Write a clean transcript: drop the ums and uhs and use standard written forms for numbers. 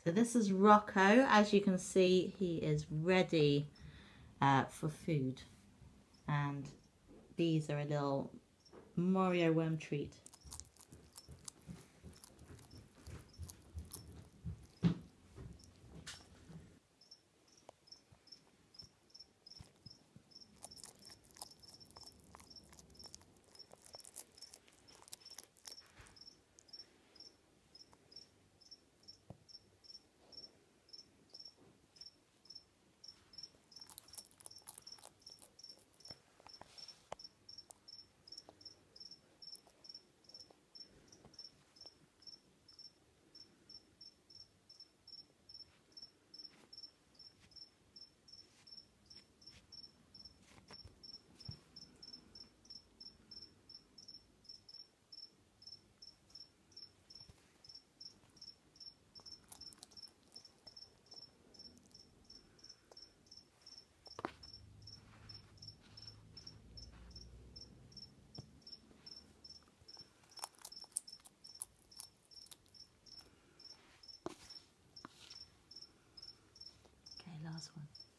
So this is Rocco. As you can see, he is ready for food. And these are a little Morio worm treat. Okay, last one.